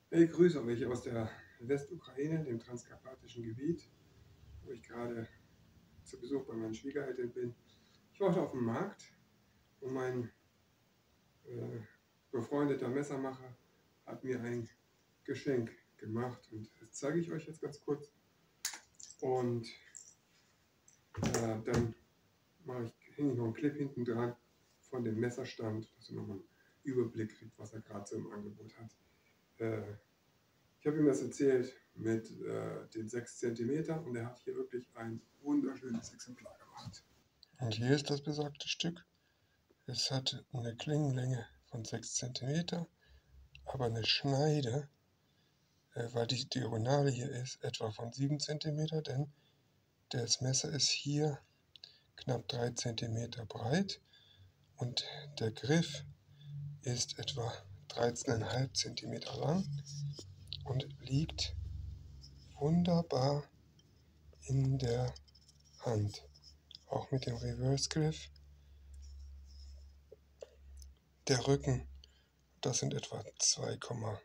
Ich grüße euch aus der Westukraine, dem transkarpatischen Gebiet, wo ich gerade zu Besuch bei meinen Schwiegereltern bin. Ich war heute auf dem Markt und mein befreundeter Messermacher hat mir ein Geschenk gemacht und das zeige ich euch jetzt ganz kurz. Und dann hänge ich noch einen Clip hinten dran von dem Messerstand, dass ihr nochmal einen Überblick kriegt, was er gerade so im Angebot hat. Ich habe ihm das erzählt mit den 6 cm und er hat hier wirklich ein wunderschönes Exemplar gemacht. Und hier ist das besagte Stück. Es hat eine Klingenlänge von 6 cm, aber eine Schneide, weil die Diagonale hier ist, etwa von 7 cm, denn das Messer ist hier knapp 3 cm breit und der Griff ist etwa 13,5 cm lang und liegt wunderbar in der Hand. Auch mit dem Reverse Griff. Der Rücken, das sind etwa 2,2,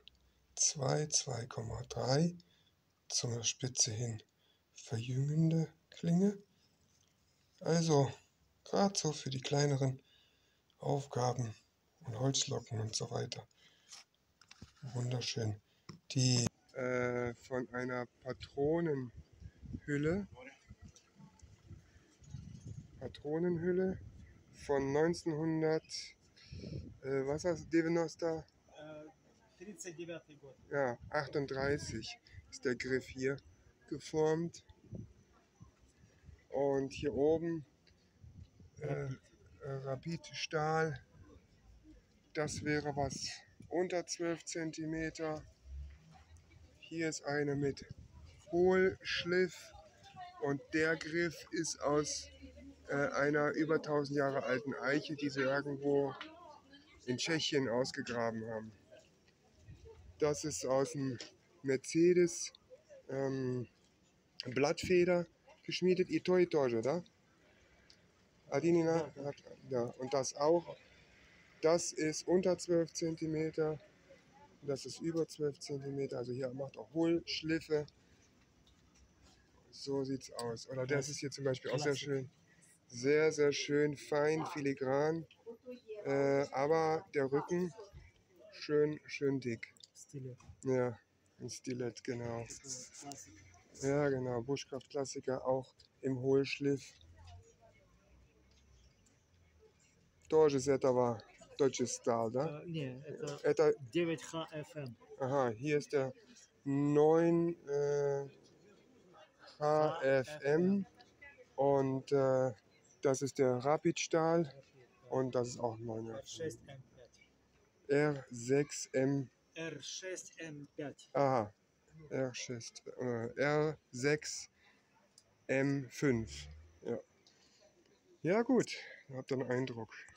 2,3 zur Spitze hin verjüngende Klinge. Also gerade so für die kleineren Aufgaben und Holzlocken und so weiter. Wunderschön. Die von einer Patronenhülle von 1900, was heißt 90? 39 год. Ja, 38 ist der Griff hier geformt. Und hier oben Rapid Stahl, das wäre was unter 12 cm. Hier ist eine mit Hohlschliff und der Griff ist aus einer über 1000 Jahre alten Eiche, die sie irgendwo in Tschechien ausgegraben haben. Das ist aus dem Mercedes Blattfeder geschmiedet, i тоже, да? Adinina hat, ja, und das auch. Das ist unter 12 cm, das ist über 12 cm, also hier macht auch Hohlschliffe. So sieht's aus. Oder das ist hier zum Beispiel auch sehr schön. Sehr, sehr schön, fein, filigran. Aber der Rücken schön dick. Stilett. Ja, ein Stilett, genau. Ja, genau, Bushcraft-Klassiker, auch im Hohlschliff. Тоже с этого точно стал, да? Не, Это, 9HFM. aha, hier ist der 9 HFM und das ist der Rapid-Stahl und das ist auch 9 R6M5. R6M. R6M5. Aha, R6M5. Ja, ja gut, ihr habt einen Eindruck.